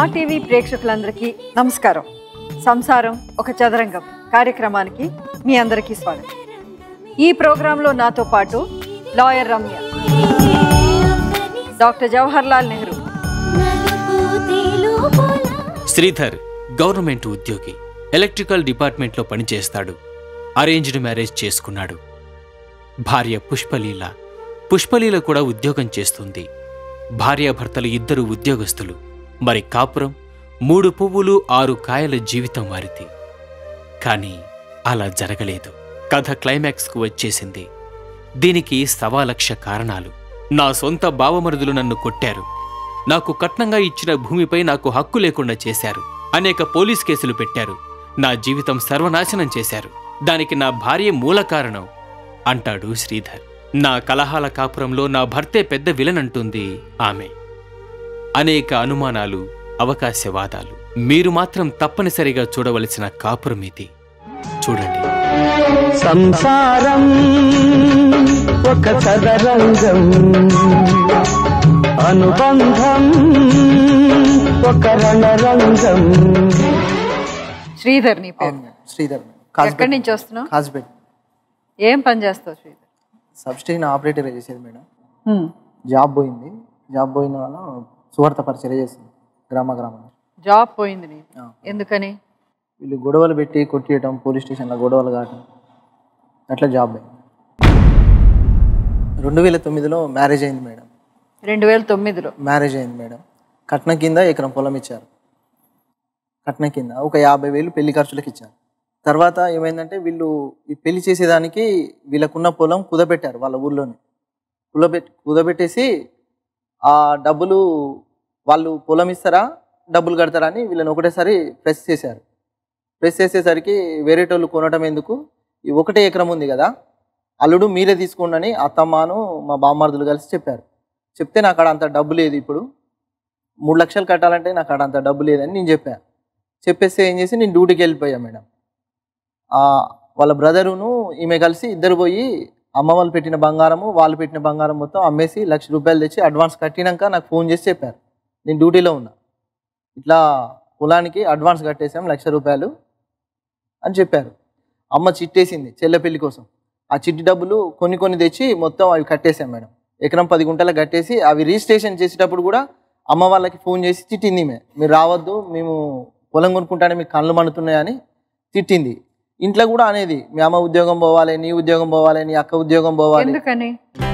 TV ప్రేక్షకులందరికీ నమస్కారం. సంసారం ఒక చదరంగం కార్యక్రమానికి మీ అందరికీ స్వాగతం. ఈ ప్రోగ్రాంలో నాతో పాటు lawyer Ramya, doctor Jawaharlal Nehru, Sridhar government ఉద్యోగి, ఎలక్ట్రికల్ డిపార్ట్మెంట్లో పనిచేస్తాడు. అరేంజ్డ్ మ్యారేజ్ చేసుకున్నాడు. భార్య పుష్పలీల. పుష్పలీల కూడా ఉద్యోగం చేస్తుంది. భార్యాభర్తలు ఇద్దరు ఉద్యోగస్తులు. మరి కాపురం 3 పువ్వులు 6 కాయల జీవితం వారిది. కానీ అలా జరగలేదు. కథ క్లైమాక్స్కు వచ్చేసింది. దీనికి 1,00,000 కారణాలు. నా సొంత బావమరుదులు నన్ను కొట్టారు. నాకు కట్నంగా ఇచ్చిన భూమిపై నాకు హక్కు లేకుండా చేశారు. అనేక పోలీస్ కేసులు పెట్టారు. నా జీవితం సర్వనాశనం చేశారు. దానికి నా భార్య మూల కారణం అంటాడు శ్రీధర్. నా కలహాల కాపురంలో నా భర్తే పెద్ద విలన్ అంటుంది ఆమె. అనేక అనుమానాలు, అవకాశవాదాలు. మీరు మాత్రం తప్పనిసరిగా చూడవలసిన కాపురం ఇది. చూడండి. సంసారం ఒక చదరంగం, అనుబంధం ఒక రణరంగం. శ్రీధర్ నీ పేరు? శ్రీధర్. ఎక్కడి నుంచి వస్తున్నావు? కాజ్పేట్. ఏం పని చేస్తావు శ్రీధర్? సబ్స్టేషన్ ఆపరేటర్ చేసేది మేడం. జాబ్ పోయింది. జాబ్ పోయిన వల్ల సువార్త పరిచర్య చేసింది గ్రామంలో. జాబ్ పోయింది నీ? ఎందుకని? వీళ్ళు గొడవలు పెట్టి కొట్టేయటం, పోలీస్ స్టేషన్లో గొడవలు కావటం, అట్లా జాబ్ అయింది. 2009లో మ్యారేజ్ అయింది మేడం. 2009లో మ్యారేజ్ అయింది మేడం. కట్నం కింద ఎకరం పొలం ఇచ్చారు. కట్నం కింద ఒక 50,000 పెళ్లి ఖర్చులకు ఇచ్చారు. తర్వాత ఏమైందంటే వీళ్ళు ఈ పెళ్లి చేసేదానికి వీళ్ళకున్న పొలం కుదబెట్టారు. వాళ్ళ ఊర్లోనే కుదబెట్టేసి ఆ డబ్బులు వాళ్ళు పొలం ఇస్తారా డబ్బులు కడతారా అని వీళ్ళని ఒకటేసారి ప్రెస్ చేశారు. ప్రెస్ చేసేసరికి వేరేటోళ్ళు కొనటం ఎందుకు, ఈ 1 ఎకరం ఉంది కదా అల్లుడు మీరే తీసుకోండి అని అత్తమ్మను మా బామ్మార్దులు కలిసి చెప్పారు. చెప్తే నాకు అక్కడ అంత డబ్బు లేదు, ఇప్పుడు 3 లక్షలు కట్టాలంటే నాకు అక్కడ అంత డబ్బు లేదని నేను చెప్పాను. చెప్పేస్తే ఏం చేసి నేను డ్యూటీకి వెళ్ళిపోయా మేడం. వాళ్ళ బ్రదరును ఈమె కలిసి ఇద్దరు పోయి అమ్మ వాళ్ళు పెట్టిన బంగారము వాళ్ళు పెట్టిన బంగారం మొత్తం అమ్మేసి 1,00,000 రూపాయలు తెచ్చి అడ్వాన్స్ కట్టినాక నాకు ఫోన్ చేసి చెప్పారు, నేను డ్యూటీలో ఉన్నా, ఇట్లా పొలానికి అడ్వాన్స్ కట్టేసాం 1,00,000 రూపాయలు అని చెప్పారు. అమ్మ చిట్టేసింది చెల్లె పెళ్లి కోసం. ఆ చిట్టి డబ్బులు కొన్ని తెచ్చి మొత్తం అవి కట్టేసాం మేడం. ఎకరం 10 గుంటలకు కట్టేసి అవి రిజిస్ట్రేషన్ చేసేటప్పుడు కూడా అమ్మ వాళ్ళకి ఫోన్ చేసి తిట్టింది. మీరు రావద్దు, మేము పొలం కొనుక్కుంటానే మీకు కళ్ళు మండుతున్నాయని తిట్టింది. ఇంట్లో కూడా అనేది మీ అమ్మ ఉద్యోగం పోవాలి, నీ ఉద్యోగం పోవాలి, నీ అక్క ఉద్యోగం పోవాలి. ఎందుకని?